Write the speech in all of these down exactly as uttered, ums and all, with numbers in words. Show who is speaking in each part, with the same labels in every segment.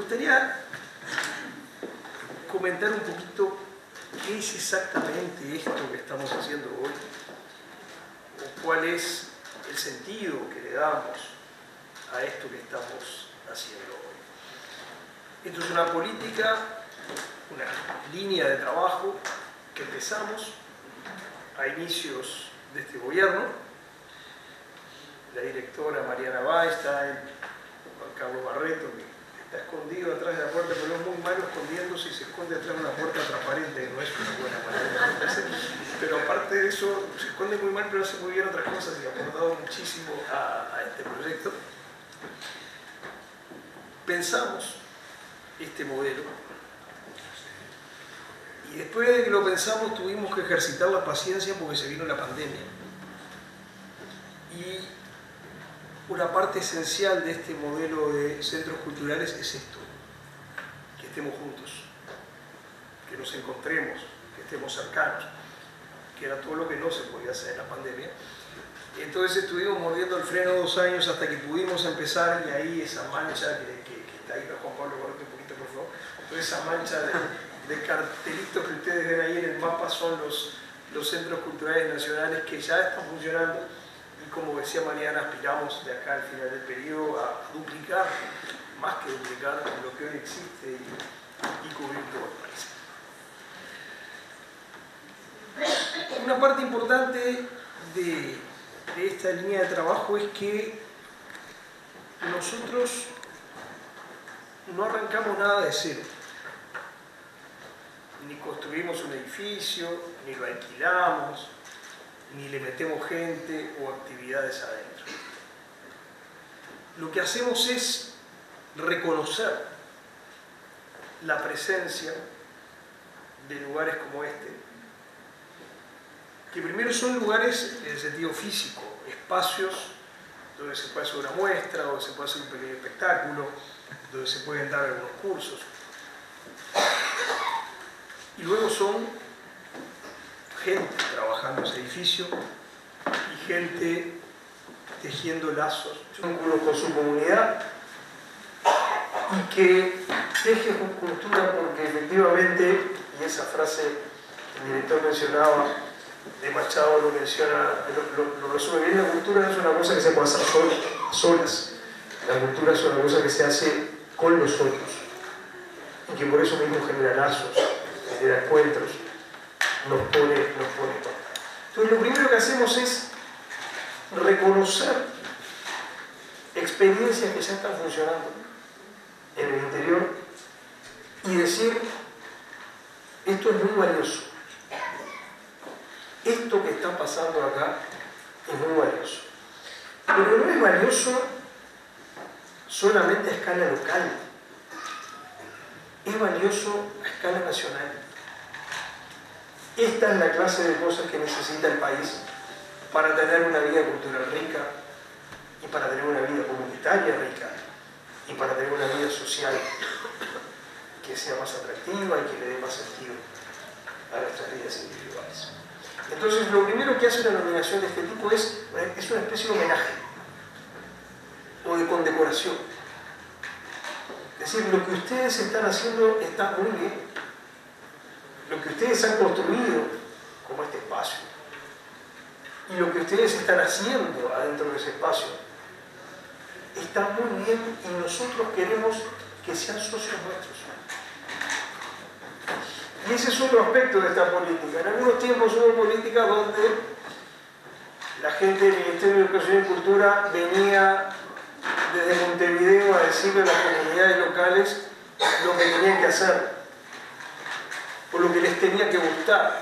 Speaker 1: gustaría comentar un poquito qué es exactamente esto que estamos haciendo hoy, o cuál es el sentido que le damos a esto que estamos haciendo hoy. Esto es una política, una línea de trabajo que empezamos a inicios de este gobierno. La directora Mariana Weinstein, Juan Carlos Barreto, que está escondido atrás de la puerta, pero es muy malo escondiéndose y se esconde atrás de una puerta transparente, que no es una buena manera de hacer. Pero aparte de eso, se esconde muy mal, pero hace muy bien otras cosas y ha aportado muchísimo a, a este proyecto. Pensamos este modelo y después de que lo pensamos tuvimos que ejercitar la paciencia porque se vino la pandemia. Y una parte esencial de este modelo de centros culturales es esto, que estemos juntos, que nos encontremos, que estemos cercanos, que era todo lo que no se podía hacer en la pandemia. Y entonces estuvimos mordiendo el freno dos años hasta que pudimos empezar, y ahí esa mancha que, que, que está ahí, Juan Pablo, correte un poquito por favor, entonces esa mancha de, de cartelitos que ustedes ven ahí en el mapa son los, los centros culturales nacionales que ya están funcionando. Y como decía Mariana, aspiramos de acá al final del periodo a duplicar, más que duplicar, lo que hoy existe y, y cubrir todo el país. Una parte importante de, de esta línea de trabajo es que nosotros no arrancamos nada de cero. Ni construimos un edificio, ni lo alquilamos, ni le metemos gente o actividades adentro. Lo que hacemos es reconocer la presencia de lugares como este, que primero son lugares en el sentido físico, espacios donde se puede hacer una muestra, donde se puede hacer un pequeño espectáculo, donde se pueden dar algunos cursos. Y luego son gente trabajando en ese edificio y gente tejiendo lazos con su comunidad y que teje cultura porque efectivamente, y esa frase que el director mencionaba de Machado lo menciona, lo, lo, lo resume bien, la cultura no es una cosa que se puede hacer sol, solas, la cultura es una cosa que se hace con los otros y que por eso mismo genera lazos, genera encuentros, nos pone, nos pone todo. Entonces lo primero que hacemos es reconocer experiencias que ya están funcionando en el interior y decir, esto es muy valioso. Esto que está pasando acá es muy valioso. Pero no es valioso solamente a escala local, es valioso a escala nacional. Esta es la clase de cosas que necesita el país para tener una vida cultural rica y para tener una vida comunitaria rica y para tener una vida social que sea más atractiva y que le dé más sentido a nuestras vidas individuales. Entonces, lo primero que hace una nominación de este tipo es, es una especie de homenaje o de condecoración. Es decir, lo que ustedes están haciendo está muy bien. Lo que ustedes han construido como este espacio y lo que ustedes están haciendo adentro de ese espacio está muy bien y nosotros queremos que sean socios nuestros. Y ese es otro aspecto de esta política. En algunos tiempos hubo políticas donde la gente del Ministerio de Educación y Cultura venía desde Montevideo a decirle a las comunidades locales lo que tenían que hacer o lo que les tenía que gustar.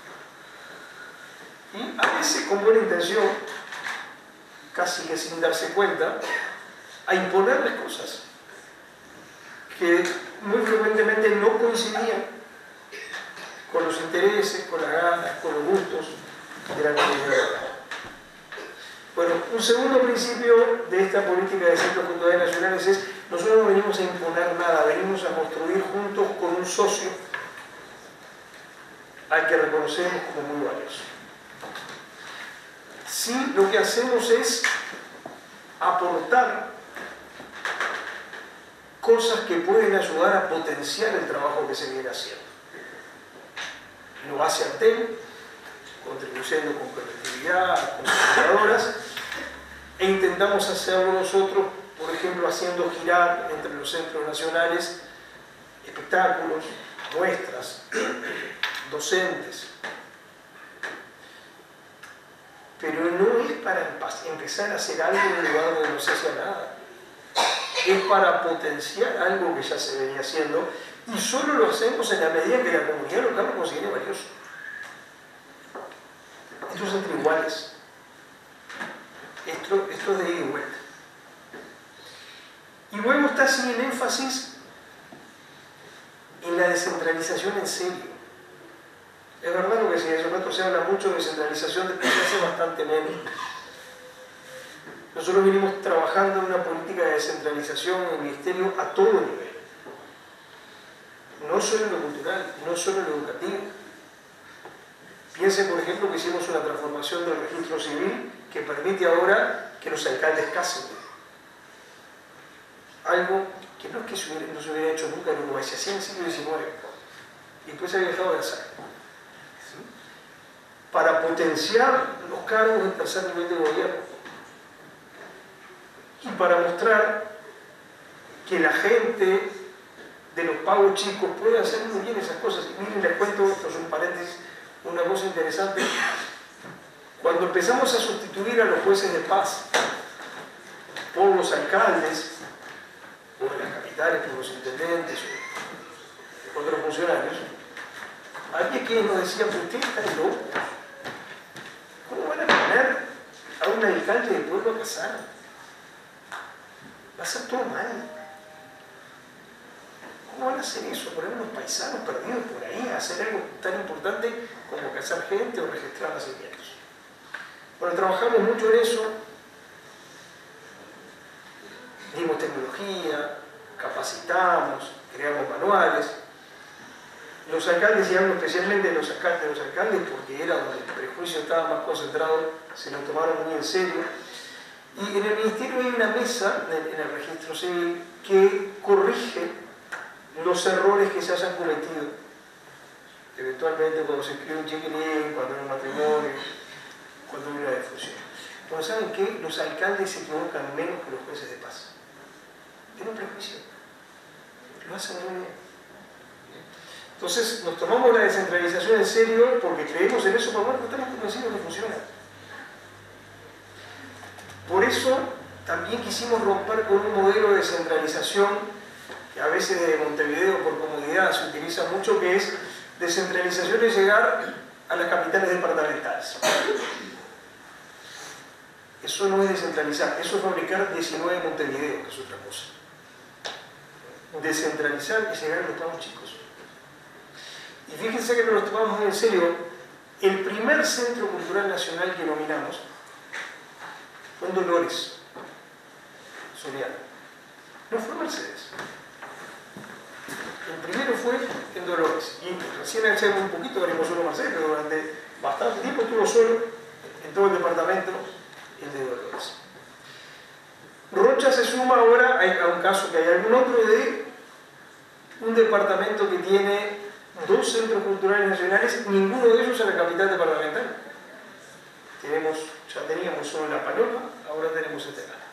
Speaker 1: Y a veces con buena intención, casi que sin darse cuenta, a imponerles cosas que muy frecuentemente no coincidían con los intereses, con las ganas, con los gustos de la comunidad. Bueno, un segundo principio de esta política de centros culturales nacionales es nosotros no venimos a imponer nada, venimos a construir juntos con un socio al que reconocemos como muy valioso. Sí, lo que hacemos es aportar cosas que pueden ayudar a potenciar el trabajo que se viene haciendo. Lo hace Antel, contribuyendo con conectividad, con computadoras, e intentamos hacerlo nosotros, por ejemplo, haciendo girar entre los centros nacionales espectáculos, muestras, docentes. Pero no es para empezar a hacer algo en un lugar donde no se hacía nada. Es para potenciar algo que ya se venía haciendo, y solo lo hacemos en la medida que la comunidad local lo considere valioso. Esto es entre iguales. Esto, esto es de ida y vuelta. Y luego está así el énfasis en la descentralización en serio. Es verdad lo que se hace rato, se habla mucho de descentralización, después se hace bastante menos. Nosotros venimos trabajando en una política de descentralización en el Ministerio a todo nivel. No solo en lo cultural, no solo en lo educativo. Piensen, por ejemplo, que hicimos una transformación del registro civil que permite ahora que los alcaldes casen. Algo que no es que se hubiera, no se hubiera hecho nunca en Uruguay, se hacía en el siglo diecinueve y después se había dejado de hacer. Para potenciar los cargos del tercer nivel de gobierno y para mostrar que la gente de los pagos chicos puede hacer muy bien esas cosas. Y miren, les cuento, esto es un paréntesis, una cosa interesante. Cuando empezamos a sustituir a los jueces de paz por los alcaldes, o de las capitales, por los intendentes, o otros funcionarios, había quienes nos decían, pero ustedes están locos. ¿Cómo van a poner a un alcalde del pueblo a casar? Va a ser todo mal. ¿Cómo van a hacer eso? Poner unos paisanos perdidos por ahí a hacer algo tan importante como casar gente o registrar nacimientos. Bueno, trabajamos mucho en eso. Dimos tecnología, capacitamos, creamos manuales. Los alcaldes, y hablo especialmente de los alcaldes, los alcaldes porque era donde el prejuicio estaba más concentrado, se lo tomaron muy en serio. Y en el Ministerio hay una mesa, en el registro civil, que corrige los errores que se hayan cometido. Eventualmente cuando se escribe un check-in, cuando hay un matrimonio, cuando hay una difusión. Bueno, ¿saben qué? Los alcaldes se equivocan menos que los jueces de paz. Tienen un prejuicio. Lo hacen muy bien. Entonces, nos tomamos la descentralización en serio porque creemos en eso, pero bueno, estamos convencidos que funciona. Por eso, también quisimos romper con un modelo de descentralización que a veces de Montevideo por comodidad se utiliza mucho, que es descentralización de llegar a las capitales departamentales. Eso no es descentralizar, eso es fabricar diecinueve Montevideo, que es otra cosa. Descentralizar y llegar a los pagos chicos. Y fíjense que nos lo tomamos muy en serio. El primer centro cultural nacional que nominamos fue en Dolores, Soriano. No fue Mercedes. El primero fue en Dolores. Y recién hace un poquito veremos solo Mercedes, pero durante bastante tiempo estuvo solo en todo el departamento el de Dolores. Rocha se suma ahora a un caso que hay algún otro de un departamento que tiene dos centros culturales nacionales, ninguno de ellos en la capital departamental. Tenemos, ya teníamos solo en La Paloma, ahora tenemos este canal.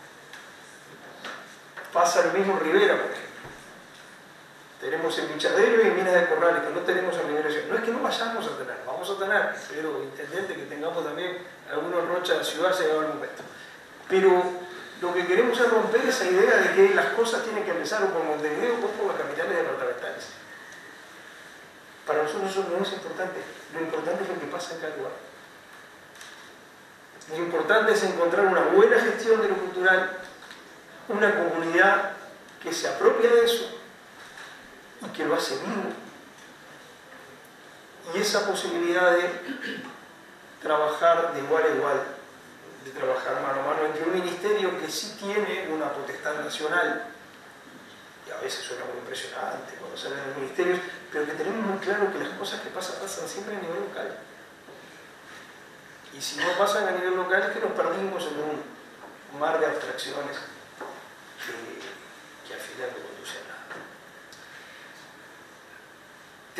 Speaker 1: Pasa lo mismo en Rivera, por ejemplo. Tenemos en Pichadero y en Minas de Corrales, que no tenemos en Rivera. No es que no vayamos a tener, vamos a tener, pero intendente que tengamos también algunos Rocha de la ciudad se lleva algún momento. Pero lo que queremos es romper esa idea de que las cosas tienen que empezar o por Montevideo o por las capitales departamentales. Para nosotros eso no es importante, lo importante es lo que pasa en cada lugar. Lo importante es encontrar una buena gestión de lo cultural, una comunidad que se apropia de eso y que lo hace vivo. Y esa posibilidad de trabajar de igual a igual, de trabajar mano a mano entre un ministerio que sí tiene una potestad nacional, y a veces suena muy impresionante cuando salen los ministerios, pero que tenemos muy claro que las cosas que pasan, pasan siempre a nivel local. Y si no pasan a nivel local es que nos perdimos en un mar de abstracciones que, que al final no conducen a nada.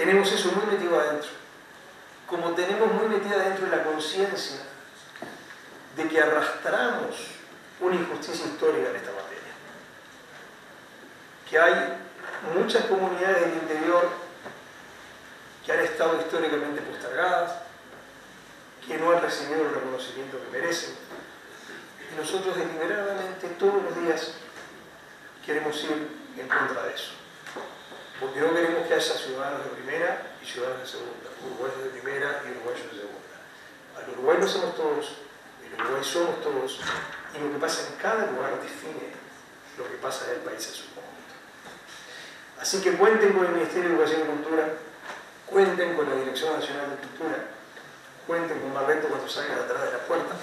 Speaker 1: tenemos eso muy metido adentro. Como tenemos muy metida adentro la conciencia de que arrastramos una injusticia histórica en esta materia. Que hay muchas comunidades del interior que han estado históricamente postergadas, que no han recibido el reconocimiento que merecen. Y nosotros deliberadamente todos los días queremos ir en contra de eso. Porque no queremos que haya ciudadanos de primera y ciudadanos de segunda, uruguayos de primera y uruguayos de segunda. Al Uruguay lo somos todos, el Uruguay somos todos, y lo que pasa en cada lugar define lo que pasa en el país en su conjunto. Así que cuenten con el Ministerio de Educación y Cultura, cuenten con la Dirección Nacional de Cultura, cuenten con Barreto cuando salgan atrás de la puerta,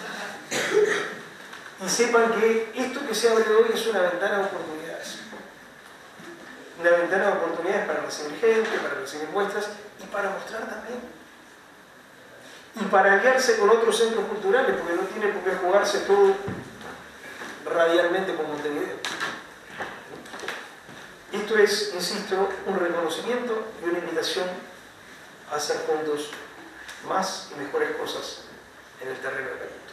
Speaker 1: y sepan que esto que se abre hoy es una ventana de oportunidades. Una ventana de oportunidades para recibir gente, para recibir muestras y para mostrar también. Y para aliarse con otros centros culturales, porque no tiene por qué jugarse todo radialmente con Montevideo. Esto es, insisto, un reconocimiento y una invitación a hacer juntos más y mejores cosas en el terreno de la vida.